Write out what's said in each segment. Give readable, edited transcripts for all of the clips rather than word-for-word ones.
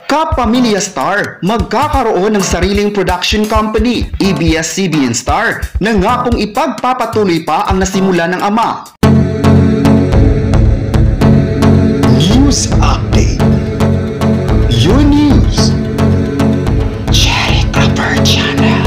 Kapamilya Star, magkakaroon ng sariling production company. ABS-CBN Star, nangakong ipagpapatuloy pa ang nasimula ng ama. News Update. Your news. Cherry Copper Channel.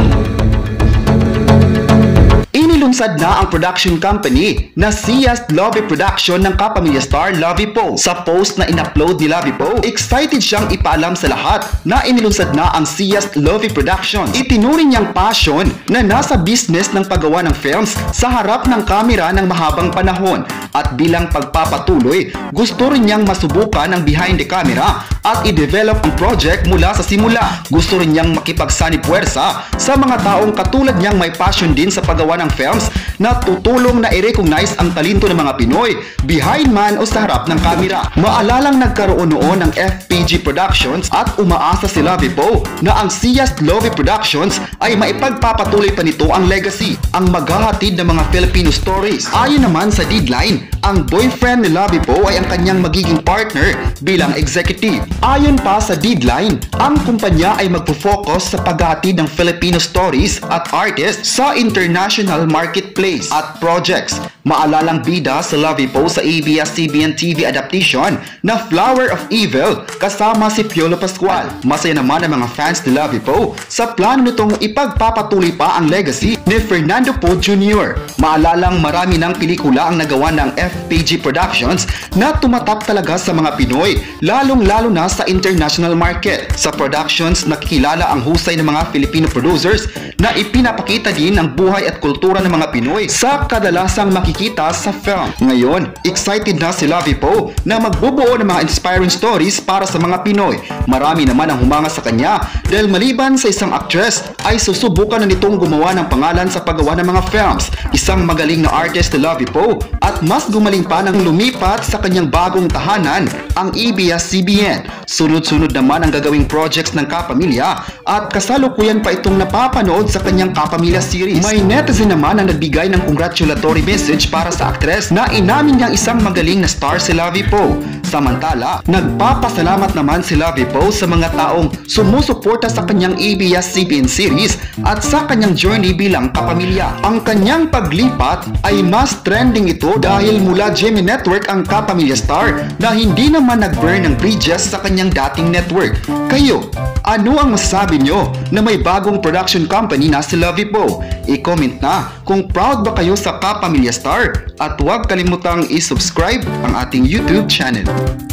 Inilunsad na ang production company na Sias Lovey Production ng Kapamilya Star Lovey Poe. Sa post na in-upload ni Lovey Poe, excited siyang ipaalam sa lahat na inilunsad na ang Sias Lovey Production. Itinuring niyang passion na nasa business ng paggawa ng films sa harap ng kamera ng mahabang panahon. At bilang pagpapatuloy, gusto rin niyang masubukan ang behind the camera at i-develop ang project mula sa simula. Gusto rin niyang makipagsani-puwersa sa mga taong katulad niyang may passion din sa paggawa ng films na tutulong na i-recognize ang talento ng mga Pinoy behind man o sa harap ng kamera. Maalalang nagkaroon noon ng FPG Productions at umaasa si Lovey Poe na ang Sias Lovey Productions ay maipagpapatuloy pa nito ang legacy, ang maghahatid ng mga Filipino stories. Ayon naman sa deadline, ang boyfriend ni Lovey Poe ay ang kanyang magiging partner bilang executive. Ayon pa sa deadline, ang kumpanya ay magpo-focus sa paghahatid ng Filipino stories at artists sa international marketplace at projects. Maalalang bida sa Lovey Poe sa ABS-CBN TV adaptation na Flower of Evil kasama si Piolo Pascual. Masaya naman ang mga fans ni Lovey Poe sa plano nitong ipagpapatuloy pa ang legacy ni Fernando Poe Jr. Maalalang marami ng pelikula ang nagawa ng FPG Productions na tumatak talaga sa mga Pinoy, lalong-lalo na sa international market. Sa productions, nakikilala ang husay ng mga Filipino producers na ipinapakita din ang buhay at kultura ng mga Pinoy sa kadalasang makikita sa film. Ngayon, excited na si Lovey Poe na magbubuo ng mga inspiring stories para sa mga Pinoy. Marami naman ang humanga sa kanya dahil maliban sa isang actress ay susubukan na nitong gumawa ng pangalan sa paggawa ng mga films. Isang magaling na artist ni Lovey Poe at mas gumaling pa nang lumipat sa kanyang bagong tahanan, ang ABS-CBN. Sunod-sunod naman ang gagawing projects ng Kapamilya at kasalukuyan pa itong napapanood sa kanyang Kapamilya series. May netizen naman ang nagbigay ng congratulatory message para sa actress na inamin niyang isang magaling na star si Lovey Poe. Samantala, nagpapasalamat naman si Lovey Poe sa mga taong sumusuporta sa kanyang ABS-CBN series at sa kanyang journey bilang kapamilya. Ang kanyang paglipat ay mas trending ito dahil mula GMA Network ang Kapamilya Star na hindi naman nag-burn ng bridges sa kanyang dating network. Kayo, ano ang masasabi nyo na may bagong production company na si Lovey Poe? I-comment na kung proud ba kayo sa Kapamilya Star at huwag kalimutang i-subscribe ang ating YouTube channel.